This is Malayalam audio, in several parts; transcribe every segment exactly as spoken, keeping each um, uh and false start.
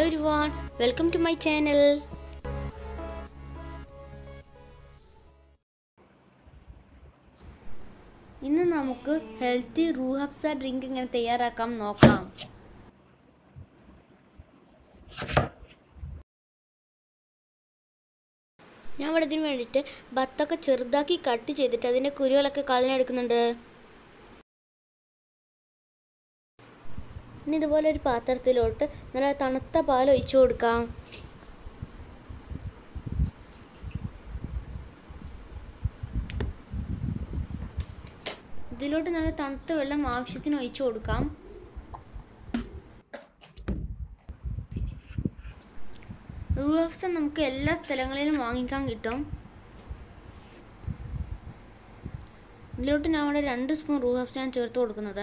everyone, welcome to my channel. ഇന്ന് നമുക്ക് ഹെൽത്തി റൂഹ് അഫ്സ ഡ്രിങ്ക് എങ്ങനെ തയ്യാറാക്കാം നോക്കാം. ഞാൻ ഇവിടെ ഇതിന് വേണ്ടിയിട്ട് ബത്തൊക്കെ ചെറുതാക്കി കട്ട് ചെയ്തിട്ട് അതിൻ്റെ കുരുകളൊക്കെ കളഞ്ഞെടുക്കുന്നുണ്ട്. ഇനി ഇതുപോലെ ഒരു പാത്രത്തിലോട്ട് നല്ല തണുത്ത പാൽ ഒഴിച്ചു കൊടുക്കാം. ഇതിലോട്ട് നല്ല തണുത്ത വെള്ളം ആവശ്യത്തിന് ഒഴിച്ചു കൊടുക്കാം. റൂഹ് അഫ്സ നമുക്ക് എല്ലാ സ്ഥലങ്ങളിലും വാങ്ങിക്കാൻ കിട്ടും. ഇതിലോട്ട് ഞാൻ ഇവിടെ രണ്ട് സ്പൂൺ റൂഹ് അഫ്സ ഞാൻ ചേർത്ത് കൊടുക്കുന്നത്.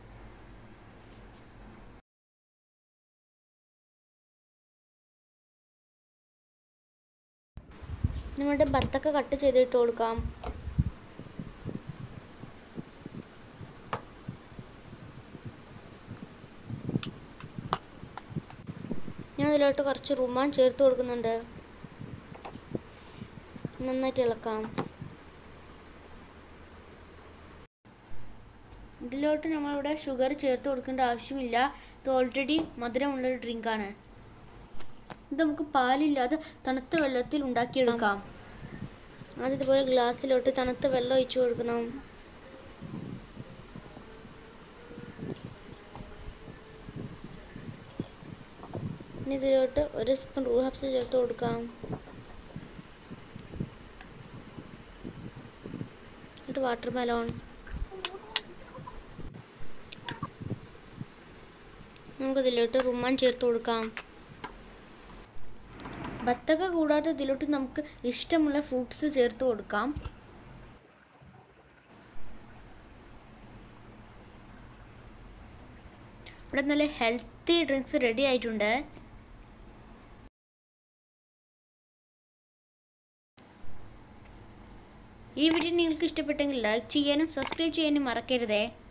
നമ്മുടെ ബത്തൊക്കെ കട്ട് ചെയ്തിട്ട് കൊടുക്കാം. ഞാൻ ഇതിലോട്ട് കുറച്ച് റുമാൻ ചേർത്ത് കൊടുക്കുന്നുണ്ട്. നന്നായിട്ട് ഇളക്കാം. ഇതിലോട്ട് നമ്മളിവിടെ ഷുഗർ ചേർത്ത് കൊടുക്കേണ്ട ആവശ്യമില്ല. ഇത് ഓൾറെഡി മധുരമുള്ളൊരു ഡ്രിങ്കാണ്. ഇത് നമുക്ക് പാലില്ലാതെ തണുത്ത വെള്ളത്തിൽ ഉണ്ടാക്കിയെടുക്കാം. ആദ്യം ഇതുപോലെ ഗ്ലാസ്സിലോട്ട് തണുത്ത വെള്ളം ഒഴിച്ചു കൊടുക്കണം. ഇനി ഇതിലോട്ട് ഒരു സ്പൂൺ റൂഹ് അഫ്സ ചേർത്ത് കൊടുക്കാം. എന്നിട്ട് വാട്ടർ മെലോൺ, നമുക്കിതിലോട്ട് റുമാൻ ചേർത്ത് കൊടുക്കാം. ബത്തക്ക കൂടാതെ ഇതിലോട്ട് നമുക്ക് ഇഷ്ടമുള്ള ഫ്രൂട്ട്സ് ചേർത്ത് കൊടുക്കാം. ഇവിടെ നല്ല ഹെൽത്തി ഡ്രിങ്ക്സ് റെഡി ആയിട്ടുണ്ട്. ഈ വീഡിയോ നിങ്ങൾക്ക് ഇഷ്ടപ്പെട്ടെങ്കിൽ ലൈക്ക് ചെയ്യാനും സബ്സ്ക്രൈബ് ചെയ്യാനും മറക്കരുതേ.